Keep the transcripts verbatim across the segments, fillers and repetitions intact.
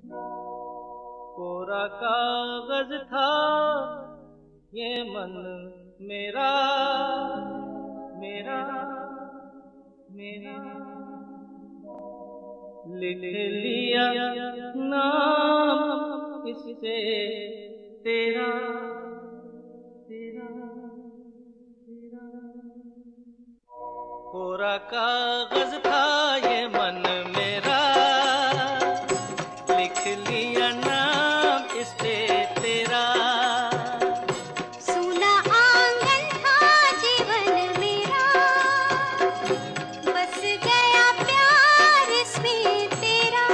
कोरा कागज था ये मन मेरा मेरा मेरा, लिख लिया नाम इससे तेरा तेरा तेरा। कोरा कागज था ये मन मेरा, लिख लिया नाम इस पे तेरा। सूना आंगन था जीवन मेरा, बस गया प्यार इसमें तेरा।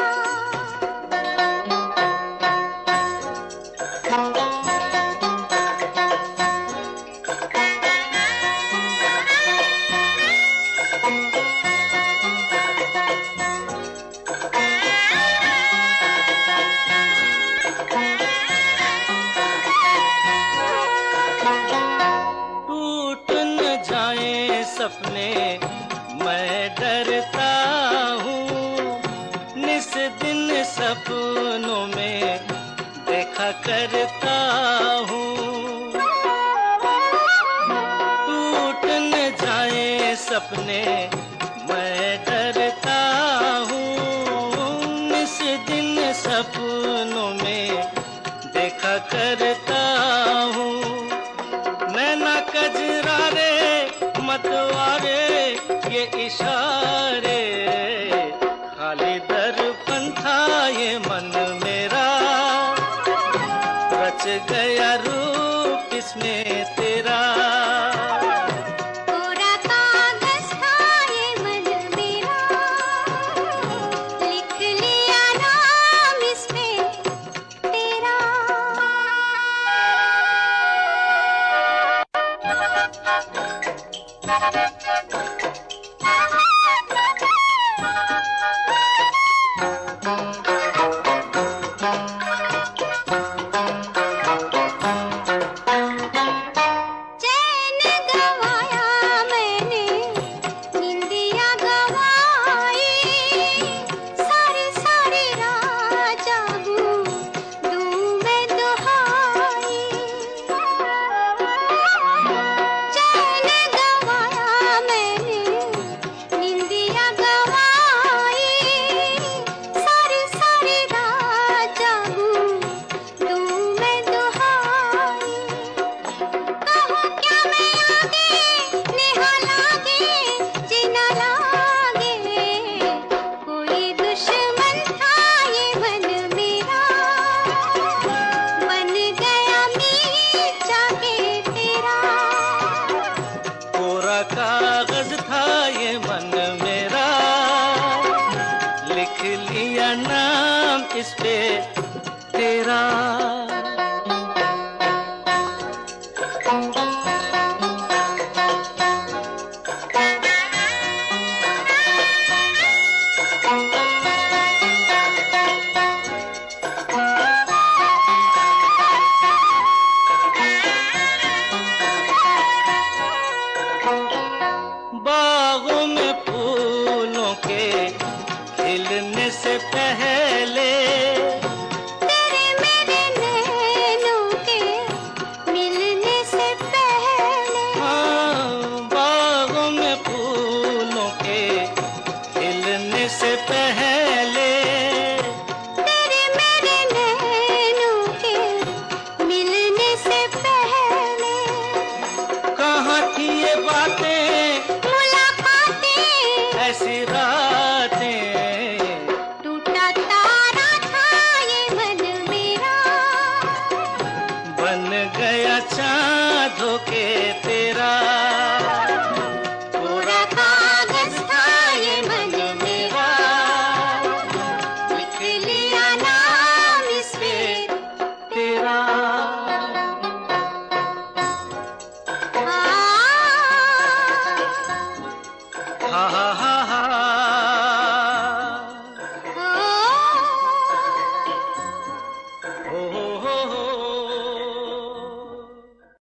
सपने मैं डरता हूँ, निस दिन सपनों में देखा करता हूँ। टूट न जाए सपने मैं डरता हूँ, निस दिन सपनों में देखा करता हूँ। नैना कजरारे मतवारे ये इशारे, खाली दर्पण था ये मन मेरा, रच गया रूप इसमें तेरा। कोरा कागज था ये मन मेरा, लिख लिया नाम इसमें तेरा। कागज था ये मन मेरा, लिख लिया नाम इस पे तेरा।